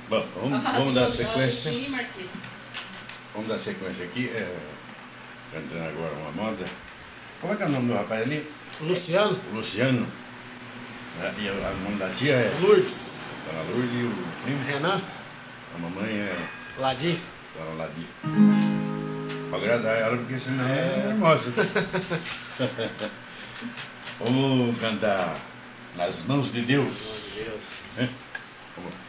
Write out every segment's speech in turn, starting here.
Bom, vamos dar sequência. Sim, Marquinhos. Vamos dar sequência aqui. Cantando agora uma moda. Como é que é o nome do rapaz ali? Luciano. O Luciano. E o nome da tia é? Lourdes. Dona Lourdes e o primo? Renan. A mamãe é? Ladi. Dona Ladi. Pra agradar ela, porque senão é hermosa. Vamos cantar Nas Mãos de Deus. Meu Deus. Vamos lá.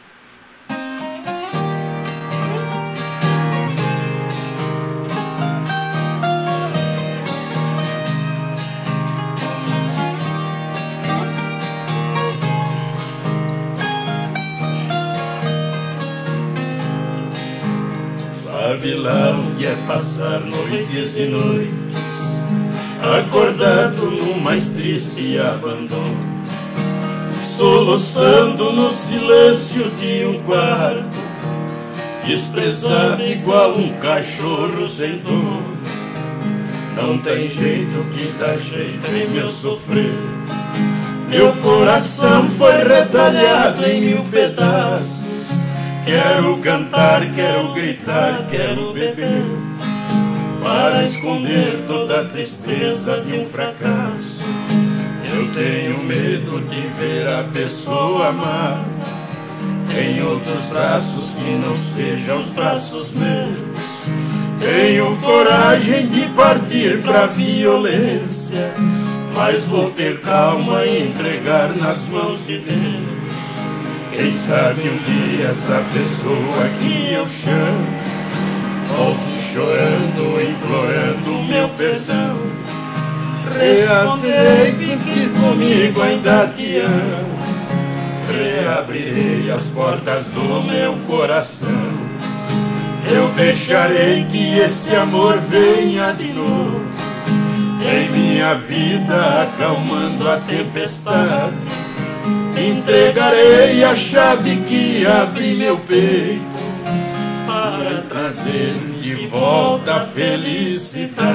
Sabe lá o que é passar noites e noites, acordado no mais triste abandono, soluçando no silêncio de um quarto, desprezado igual um cachorro sem dono. Não tem jeito que dá jeito em meu sofrer, meu coração foi retalhado em mil pedaços. Quero cantar, quero gritar, quero beber, para esconder toda a tristeza de um fracasso. Eu tenho medo de ver a pessoa amada em outros braços que não sejam os braços meus. Tenho coragem de partir pra violência, mas vou ter calma e entregar nas mãos de Deus. Quem sabe um dia essa pessoa que eu chamo volte chorando, implorando meu perdão. Responderei, fiques comigo, ainda te amo. Reabrirei as portas do meu coração. Eu deixarei que esse amor venha de novo em minha vida, acalmando a tempestade. Entregarei a chave que abre meu peito para trazer de volta a felicidade.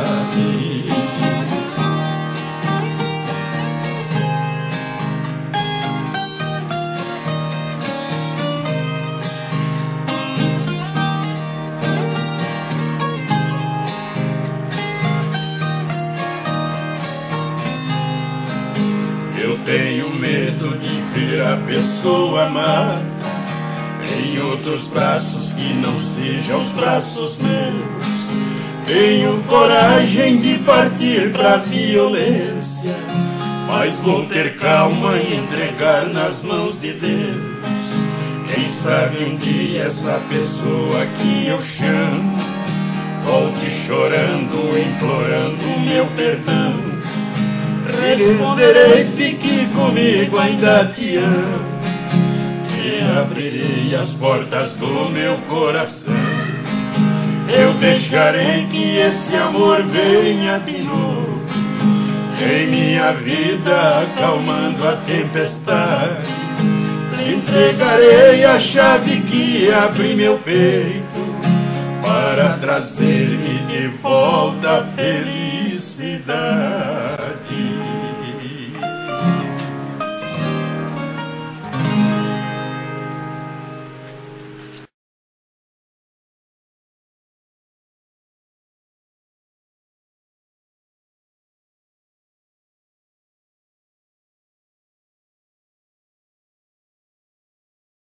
Eu tenho medo de ver a pessoa amada em outros braços que não sejam os braços meus. Tenho coragem de partir pra violência, mas vou ter calma e entregar nas mãos de Deus. Quem sabe um dia essa pessoa que eu chamo volte chorando, implorando meu perdão. Responderei, fique comigo, ainda te amo. E abrirei as portas do meu coração. Eu deixarei que esse amor venha de novo em minha vida, acalmando a tempestade. Entregarei a chave que abre meu peito para trazer-me de volta a felicidade.